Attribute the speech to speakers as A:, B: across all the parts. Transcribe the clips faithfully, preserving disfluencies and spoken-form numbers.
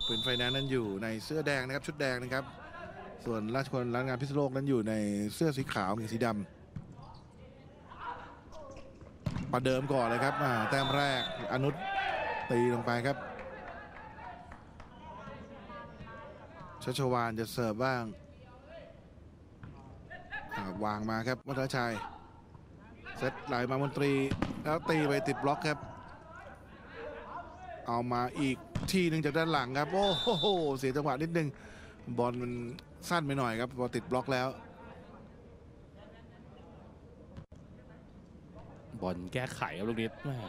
A: ปืนไฟแนนซ์นั้นอยู่ในเสื้อแดงนะครับชุดแดงนะครับส่วนราชคนร้านงานพิษณุโลกนั้นอยู่ในเสื้อสีขาวกับสีดำประเดิมก่อนเลยครับแต้มแรกอนุชตีลงไปครับชัชวาลจะเสิร์ฟบ้างวางมาครับวัฒนชัยเซตไหลมามนตรีแล้วตีไปติดบล็อกครับเอามาอีกทีหนึ่งจากด้านหลังครับโอ้โหเสียจังหวะนิดนึงบอลมันสั้นไปหน่อยครับพอติดบล็อกแล้ว
B: บอลแก้ไขครับลูกนี้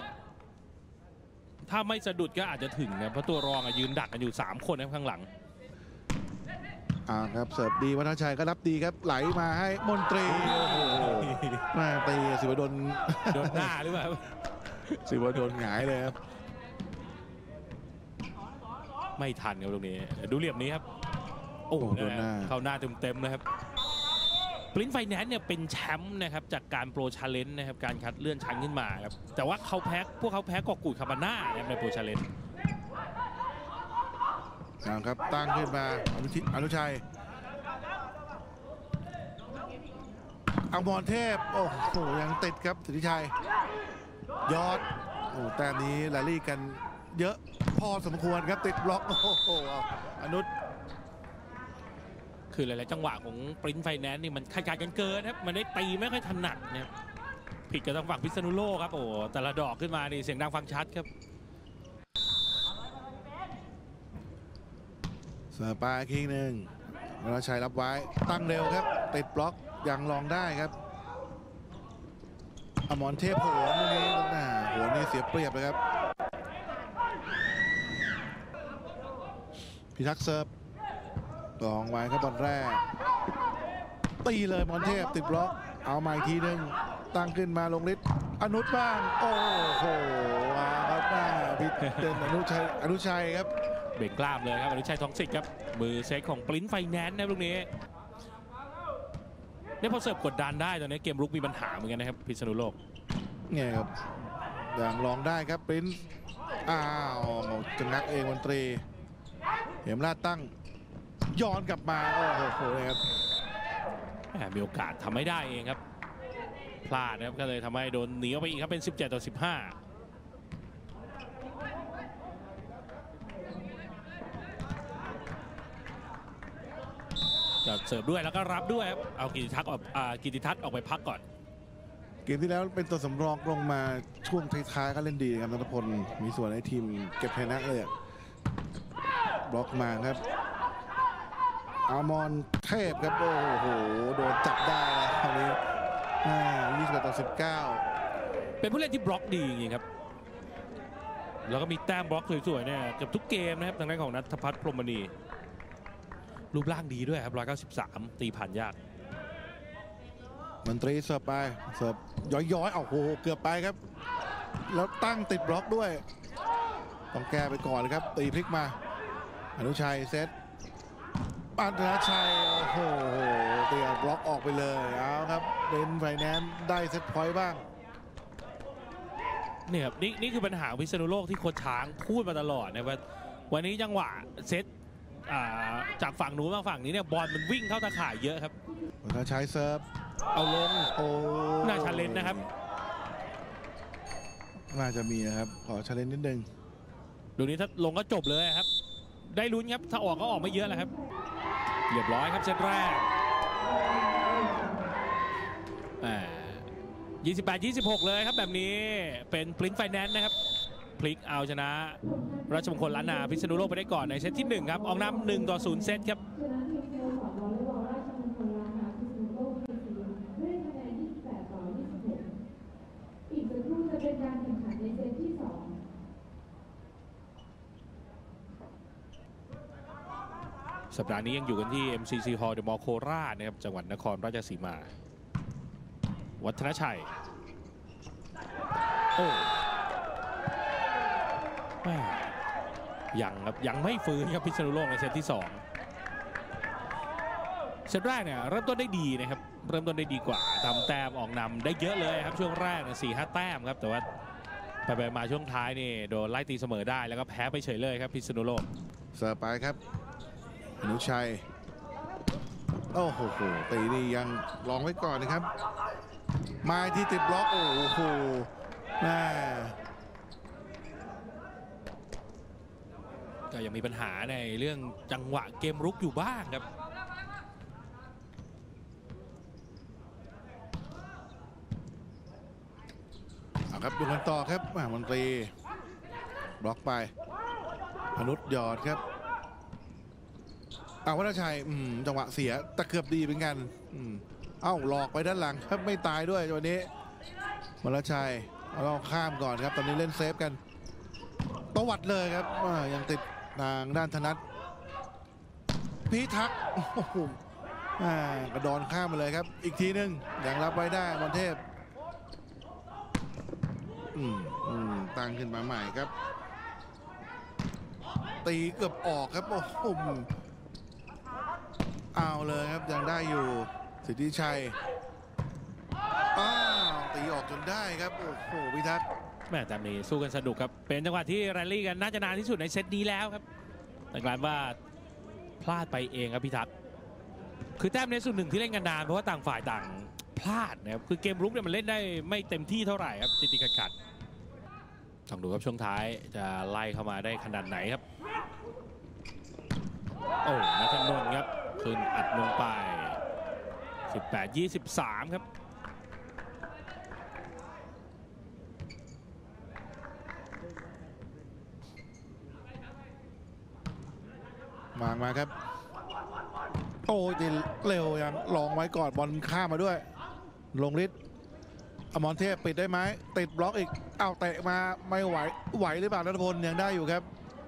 B: ถ้าไม่สะดุดก็อาจจะถึงนะเพราะตัวรองยืนดักกันอยู่สามคนข้างหลัง
A: อ่าครับเสิร์ฟดีวัฒนชัยก็รับดีครับไหลมาให้มนตรีโอ้โหมาตีศิวดล
B: โดนหน้าหรือเปล่า
A: ศิวดลหงายเลยครับ
B: ไม่ทันครับตรงนี้ดูเหลี่ยมนี้ครับโอ้โดนหน้าเข้าหน้าเต็มๆนะครับปริ้นไฟแนนซ์เนี่ยเป็นแชมป์นะครับจากการโปรชาเลนจ์นะครับการคัดเลื่อนชั้นขึ้นมาครับแต่ว่าเขาแพ้พวกเขาแพ้กอกูดคาบาน่าในโปรชาเลนจ์
A: นะครับตั้งขึ้นมาอนุชิตอนุชัยอมรเทพโอ้โหยังติดครับสิทธิชัยยอดโอ้แต่นี้แรลลี่กันเยอะพอสมควรครับติดบล็อกโอ้โหอนุช
B: คือหลายๆจังหวะของปริ้นไฟแนนซ์นี่มันขาดกันเกินครับมันได้ตีไม่ค่อยถนัดเนี่ยผิดกับทางฝั่งพิษณุโลกครับโอ้แต่ละดอกขึ้นมานี่เสียงดังฟังชัดครับ
A: เสิร์ฟไปคิงหนึ่งวรชัยรับไว้ตั้งเร็วครับติดบล็อกยังลองได้ครับอมรเทพโหนนี่น่าโหนนี่เสียเปรียบเลยครับพิทักษ์เสิร์ฟลองไว้ครับบอลแรกตีเลยมรเทพติดบล็อกเอามาอีกทีหนึ่งตั้งขึ้นมาลงฤทธิ์อนุชบ้างโอ้โหครับหน้าพิเศษอนุชัยอนุชัยครับ
B: เบ่งกล้ามเลยครับอนุชัยทองสิทธิ์ครับมือเซตของปริ้นไฟแนนซ์นะลูกนี้เนี่ยพอเสิร์ฟกดดันได้ตอนนี้เกมรุกมีปัญหาเหมือนกันนะครับพิษณุโลก
A: เนี่ยครับอย่างลองได้ครับปริ้นอ้าวจะงักเองมนตรีเหมราชตั้งย้อนกลับมาโอ้โหเลยครับ
B: มีโอกาสทำไม่ได้เองครับพลาดนะครับก็เลยทำให้โดนหนีออกไปอีกครับเป็นสิบเจ็ดต่อสิบห้าจะเสิร์ฟด้วยแล้วก็รับด้วยครับเอากิติทัศน์ออกกิติทัศน์ออกไปพักก่อน
A: เกมที่แล้วเป็นตัวสำรองลงมาช่วงท้ายๆก็เล่นดีครับนัทพลมีส่วนในทีมเก็บชนะเลยบล็อกมาครับอมรเทพครับโอ้โหโดนจับได้แล้วคราวนี้ยี่สิบแปดต่อสิบเก้า
B: เป็นผู้เล่นที่บล็อกดีจริงๆครับแล้วก็มีแต้มบล็อกสวยๆเนี่ยเกือบทุกเกมนะครับทางด้านของณัฐพัฒน์พรหมณีรูปร่างดีด้วยครับหนึ่งร้อยเก้าสิบสามตีผ่านยาก
A: มนตรีเสิร์ฟไปเสิร์ฟย้อยๆโอ้โหเกือบไปครับแล้วตั้งติดบล็อกด้วยต้องแก้ไปก่อนเลยครับตีพลิกมาอนุชัยเซตปัญญาชัยโอ้โหเตียบล็อกออกไปเลยเอาครับเป็นไฟแนนซ์ได้เซตพอยต์บ้าง
B: เนี่ยครับนี่นี่คือปัญหาพิษณุโลกที่โค้ชช้างพูดมาตลอดนะว่าวันนี้จังหวะเซตจากฝั่งนู้นมาฝั่งนี้เนี่ยบอลมันวิ่งเข้าตาข่ายเยอะครับ
A: ปัญญาชัยเซิร์ฟ
B: เอาลงโอ้น่าชาเลนจ์นะครับ
A: น่าจะมีนะครับขอชาเลนจ์นิดนึง
B: ดูนี้ถ้าลงก็จบเลยครับได้ลุ้นครับถ้าออกก็ออกไม่เยอะแล้วครับเรียบร้อยครับเซตแรกยี่สิบแปด ยี่สิบหกเลยครับแบบนี้เป็นปริ้นไฟแนนซ์นะครับพลิกเอาชนะราชมงคลล้านนาพิษณุโลกไปได้ก่อนในเซตที่หนึ่งครับออกนำหนึ่งต่อศูนย์เซตครับสัปดาห์นี้ยังอยู่กันที่ เอ็ม ซี ซี Hall เดอะมอลล์โคราชนะครับจังหวัดนครราชสีมาวัฒนชัยโอ้แม่ยังครับยังไม่ฟื้นครับพิษณุโลกในเซตที่สองเซตแรกเนี่ยเริ่มต้นได้ดีนะครับเริ่มต้นได้ดีกว่าทำแต้มออกนำได้เยอะเลยครับช่วงแรกนะสี่ห้าแต้มครับแต่ว่าไปไปมาช่วงท้ายนี่โดนไล่ตีเสมอได้แล้วก็แพ้ไปเฉยเลยครับพิษณุโลก
A: เสิร์ฟไปครับอนุชัยโอ้โหตีนี่ยังลองไว้ก่อนนะครับมาที่ติดบล็อกโอ้โหแม่
B: ก็ยังมีปัญหาในเรื่องจังหวะเกมรุกอยู่บ้างครับ
A: เอาครับดูกันต่อครับมนตรีบล็อกไปอนุชหยอดครับเอาวัฒชัยจังหวะเสียตะเกือบดีเป็นกันเอ้าหลอกไปด้านหลังครับไม่ตายด้วยวันนี้วัฒชัยเราข้ามก่อนครับตอนนี้เล่นเซฟกันตวัดเลยครับยังติดทางด้านธนัทพิทักษ์โอ้โหกระดอนข้ามมาเลยครับอีกทีนึงยังรับไว้ได้มนเทพอืมอืมตั้งขึ้นมาใหม่ครับตีเกือบออกครับโอ้โหเอาเลยครับยังได้อยู่สิทธิชัยอ้าวตีออกจนได้ครับโอ้โหพิทักษ์
B: แม่แต่นี้สู้กันสนุกครับเป็นจังหวะที่แรลลี่กันน่าจะนานที่สุดในเซตนี้แล้วครับแต่กลายว่าพลาดไปเองครับพิทักษ์คือแต้มในส่วนหนึ่งที่เล่นกันนานเพราะว่าต่างฝ่ายต่างพลาดนะครับคือเกมรุกเนี่ยมันเล่นได้ไม่เต็มที่เท่าไหร่ครับติดติดขัดขัดต้องดูครับช่วงท้ายจะไล่เข้ามาได้ขนาดไหนครับโอ้นัทนนท์ครับขึ้นอัดลงไป สิบแปด ยี่สิบสาม ครับ
A: มามาครับโอ้ยเร็วยังลองไว้ก่อนบอลข้ามมาด้วยลงฤทธิ์อมรเทพปิดได้ไหมติดบล็อกอีกเอาเตะมาไม่ไหวไหวหรือเปล่านัทพลยังได้อยู่ครับ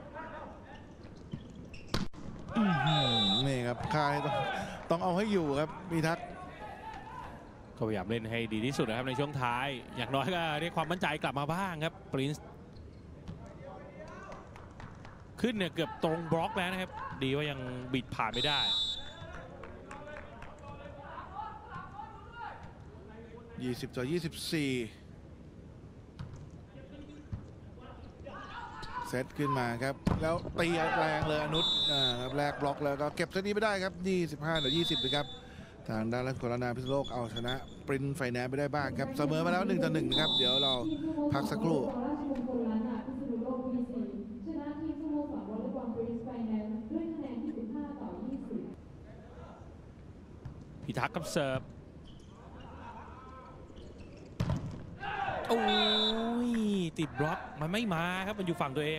A: นี่ครับค่ายต้องต้องเอาให้อยู่ครับมีทัก
B: ก็พยายามเล่นให้ดีที่สุดนะครับในช่วงท้ายอย่างน้อยก็เรียกความมั่นใจกลับมาบ้างครับปรินซ์ขึ้นเนี่ยเกือบตรงบล็อกแล้วนะครับดีว่ายังบิดผ่านไม่ได้
A: ยี่สิบต่อยี่สิบสี่เซตขึ้นมาครับแล้วตีแรงเลยอนุชครับแรกบล็อกแล้วก็เก็บเซตนี้ไม่ได้ครับยี่สิบห้าต่อยี่สิบนะครับทางด้านรัชกรนาพิษณุโลกเอาชนะปรินซ์ไฟแนนซ์ไปได้บ้างครับเสมอมาแล้วหนึ่งต่อหนึ่งนะครับเดี๋ยวเราพักสักครู่
B: พิทักษ์กับเสิร์ฟโอ้ยติดบล็อกมันไม่มาครับมันอยู่ฝั่งตัวเอง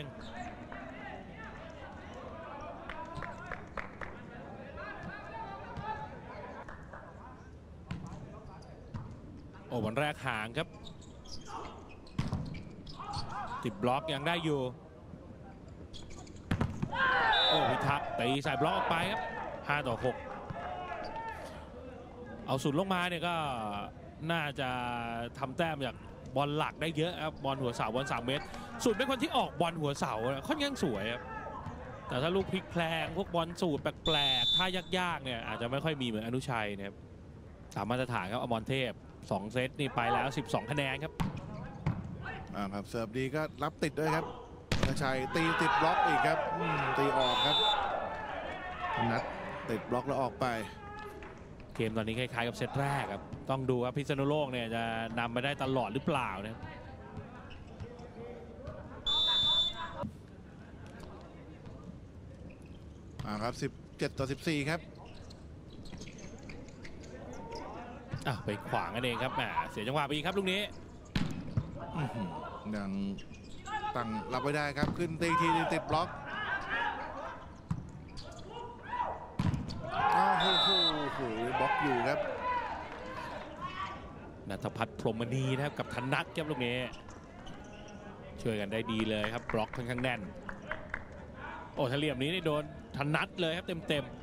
B: โอ้วันแรกห่างครับติดบล็อกยังได้อยู่โอ้พิทักษ์ตีใส่บล็อกออกไปครับห้าต่อหกเอาสุดลงมาเนี่ยก็น่าจะทำแต้มจากบอลหลักได้เยอะครับบอลหัวเสาบอลสามเมตรสุดเป็นคนที่ออกบอลหัวเสาค่อนข้างสวยครับแต่ถ้าลูกพลิกแพลงพวกบอลสูตรแปลกๆท่ายากๆเนี่ยอาจจะไม่ค่อยมีเหมือนอนุชัยนะครับตามมาตรฐานครับอมรเทพสองเซตนี่ไปแล้วสิบสองคะแนนครับ
A: อ่าครับเสิร์ฟดีก็รับติดด้วยครับอนุชัยตีติดบล็อกอีกครับตีออกครับนัดติดบล็อกแล้วออกไป
B: เกมตอนนี้คล้ายๆกับเซตแรกครับต้องดูว่าพิษณุโลกเนี่ยจะนำไปได้ตลอดหรือเปล่านะครับ
A: อ่าครับสิบเจ็ดต่อสิบสี่ครับ
B: อ่ะไปขวางกันเองครับแหมเสียจังหวะไปอีกครับลูกนี้
A: ยังตั้งรับไว้ได้ครับขึ้นตีทีติดบล็อกอ้าวโอ้โหบล็อกอยู่ครับ
B: ณัฐพัฒน์พรหมณีนะครับกับธนัทครับลูกนี้ช่วยกันได้ดีเลยครับบล็อกค่อนข้างแน่นโอ้ทะเหลี่ยมนี้นี่โดนธนัทเลยครับเต็ม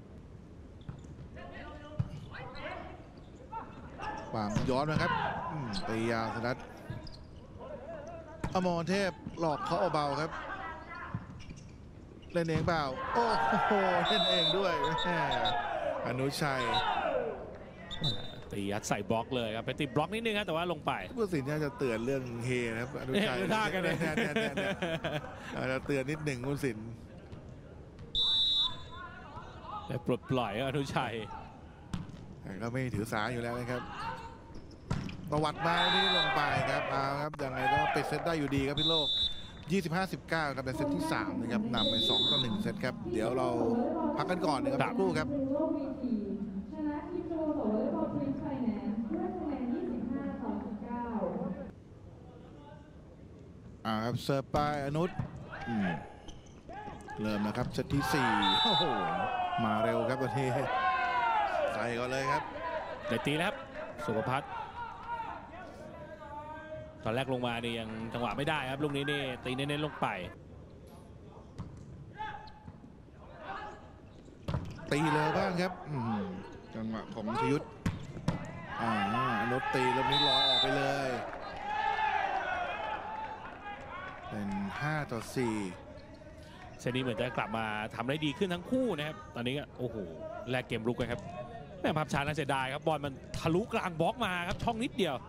A: ๆฝั่งย้อนนะครับตียาวธนัทอมรเทพหลอกเขาเบาๆครับเล่นเองเปล่าโอ้โหเล่นเองด้วยอนุชัย
B: ตียัดใส่บล็อกเลยครับไปติดบล็อกนิดนึงครับแต่ว่าลงไป
A: ผู้สินน่าจะเตือนเรื่องเฮนะครับอนุชัย
B: ท่ากันเลย
A: จะเตือนนิดหนึ่งผู้สิน
B: แต่ปลดปล่อยอนุชัย
A: แต่ก็ไม่ถือสาอยู่แล้วนะครับประวัติมาที่ลงไปครับเอาครับยังไงก็ปิดเซตได้อยู่ดีครับพี่โลก ยี่สิบห้าสิบเก้า ครับในเซตที่สามนะครับนำไปสองต่อหนึ่งเซตครับเดี๋ยวเราพักกันก่อนนะครับสักครู่ครับอ่าครับเสิร์ฟไปอนุชเริ่มนะครับเซตที่สี่โอ้โหมาเร็วครับวันนี้ใส่ก่อนเลยครับ
B: ได้ตีแล้วครับสุภพัฒน์ตอนแรกลงมานี่ยังจังหวะไม่ได้ครับลูกนี้นี่ตีเน้นๆลงไป
A: ตีเลยบ้างครับจังหวะของชยุทธอ่าอนุชตีแล้วนี้ลอยออกไปเลยเป็นห้าต่อสี่
B: เซนนี้เหมือนจะกลับมาทำได้ดีขึ้นทั้งคู่นะครับตอนนี้ก็โอ้โหแลกเกมรุกกันครับแม่ภาพช้าน่าเสียดายครับบอลมันทะลุกลางบล็อกมาครับช่องนิดเดียว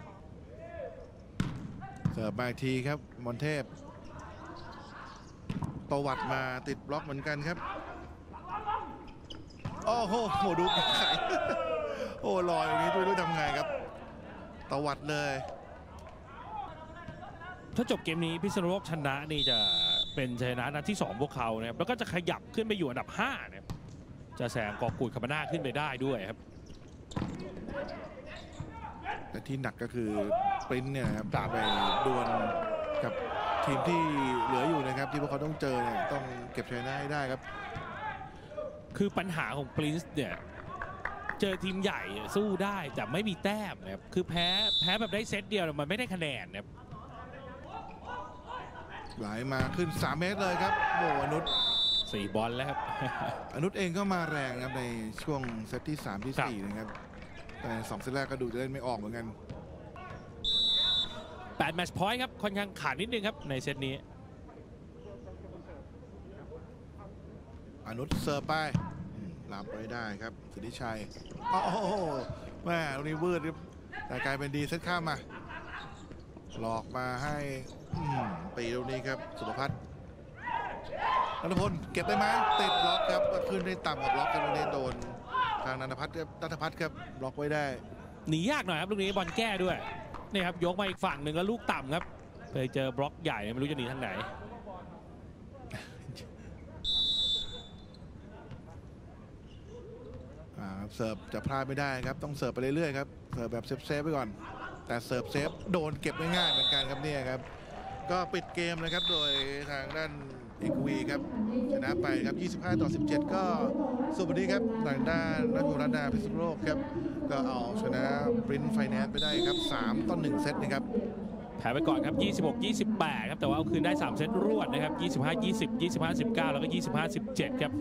A: เสิร์ฟมาอีกทีครับมนเทพตวัดมาติดบล็อกเหมือนกันครับโอ้โหดูไข่โอ้ลอยอย่างนี้ด้วยด้วยทำไงครับตวัดเลย
B: ถ้าจบเกมนี้พิษณุโลกชนะนี่จะเป็นชัยชนะนัดที่สองพวกเขานะครับแล้วก็จะขยับขึ้นไปอยู่อันดับห้านะครับจะแซงกอกูดคาบาน่าขึ้นไปได้ด้วยครับ
A: แต่ที่หนักก็คือปริ้นเนี่ยครับไปดวลกับทีมที่เหลืออยู่นะครับที่พวกเขาต้องเจอเนี่ยต้องเก็บชัยชนะให้ได้ครับ
B: คือปัญหาของปริ้นเนี่ยเจอทีมใหญ่สู้ได้แต่ไม่มีแต้มนะครับคือแพ้แพ้แบบได้เซตเดียวมันไม่ได้คะแนนนะครับ
A: ไหลมาขึ้นสามเมตรเลยครับโอ้อนุช
B: สี่บอลแล้วครับ
A: อนุชเองก็มาแรงครับในช่วงเซตที่สามที่สี่นะครับแต่สองเซตแรกก็ดูจะเล่นไม่ออกเหมือนกัน
B: แปดแมตช์พอยต์ครับค่อนข้างขาดนิดนึงครับในเซตนี้
A: อนุชเสิร์ฟไปรับไว้ได้ครับสิทธิชัยโอ้โหแม่ตรงนี้วืดแต่กลายเป็นดีเซตข้ามมาหลอกมาให้ตีตรงนี้ครับสุภพัฒน์นันทพลเก็บได้ไหมติดล็อกครับขึ้นได้ต่ำกับล็อกกันเลยโดนทางนันทพัฒน์ครับนันทพัฒน์ครับล็อกไว้ได้
B: หนียากหน่อยครับลูกนี้บอลแก้ด้วยนี่ครับยกมาอีกฝั่งหนึ่งแล้วลูกต่ำครับไปเจอบล็อกใหญ่ไม่รู้จะหนีทางไหน
A: เสิร์ฟจะพลาดไม่ได้ครับต้องเสิร์ฟไปเรื่อยๆครับเสิร์ฟแบบเซฟๆไปก่อนแต่เสิร์ฟเซฟโดนเก็บง่ายๆเหมือนกันครับเนี่ยครับก็ปิดเกมนะครับโดยทางด้านเอกวีครับชนะไปครับยี่สิบห้าต่อสิบเจ็ดก็สุดนี้ครับทางด้านรัชบุรีพิษณุโลกครับก็เอาชนะปริ้นไฟแนนซ์ไปได้ครับสามต่อหนึ่งเซตนะครับ
B: แพ้ไปก่อนครับยี่สิบหก ยี่สิบแปดครับแต่ว่าเอาคืนได้สามเซตรวดนะครับยี่สิบห้า ยี่สิบ ยี่สิบห้า สิบเก้าแล้วก็ยี่สิบห้า สิบเจ็ดครับ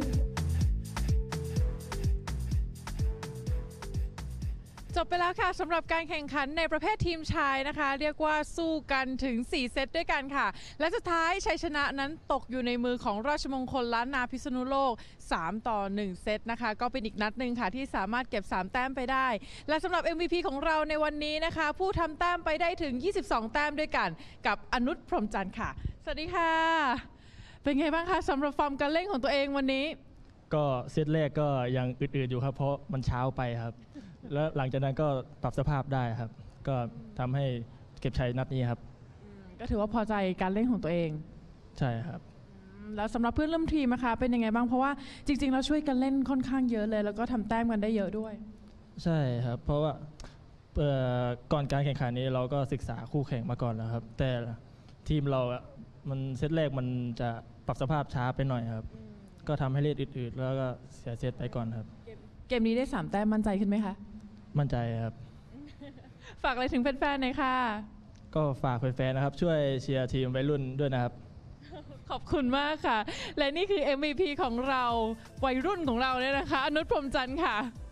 C: จบไปแล้วค่ะสำหรับการแข่งขันในประเภททีมชายนะคะเรียกว่าสู้กันถึงสี่เซตด้วยกันค่ะและสุดท้ายชัยชนะนั้นตกอยู่ในมือของราชมงคลล้านนาพิษณุโลกสามต่อหนึ่งเซตนะคะก็เป็นอีกนัดหนึ่งค่ะที่สามารถเก็บสามแต้มไปได้และสำหรับ เอ็ม วี พี ของเราในวันนี้นะคะผู้ทำแต้มไปได้ถึงยี่สิบสองแต้มด้วยกันกับอนุชพรหมจันทร์ค่ะสวัสดีค่ะเป็นไงบ้างคะสำหรับฟอร์มการเล่นของตัวเองวันนี้
D: ก็เซตแรกก็ยังอืดๆอยู่ครับเพราะมันเช้าไปครับแล้วหลังจากนั้นก็ปรับสภาพได้ครับก็ทำให้เก็บชัยนัดนี้ครับ
C: ก็ถือว่าพอใจการเล่นของตัวเอง
D: ใช่ครับ
C: แล้วสำหรับเพื่อนร่วมทีมนะคะเป็นยังไงบ้างเพราะว่าจริงๆเราช่วยกันเล่นค่อนข้างเยอะเลยแล้วก็ทำแต้มกันได้เยอะด้วย
D: ใช่ครับเพราะว่าก่อนการแข่งขันนี้เราก็ศึกษาคู่แข่งมาก่อนแล้วครับแต่ทีมเราอ่ะมันเซตแรกมันจะปรับสภาพช้าไปหน่อยครับก็ทำให้เล่นอืดๆแล้วก็เสียเซตไปก่อนครับ
C: เกมนี้ได้สามแต้มมั่นใจขึ้นไหมคะ
D: มั่นใจครับ
C: ฝากอะไรถึงแฟนๆหน่อยค่ะ
D: ก็ฝากแฟนๆนะครับช่วยเชียร์ทีมวัยรุ่นด้วยนะครับ
C: ขอบคุณมากค่ะและนี่คือ เอ็ม วี พี ของเราวัยรุ่นของเราเนี่ยนะคะอนุชพรหมจันทร์ค่ะ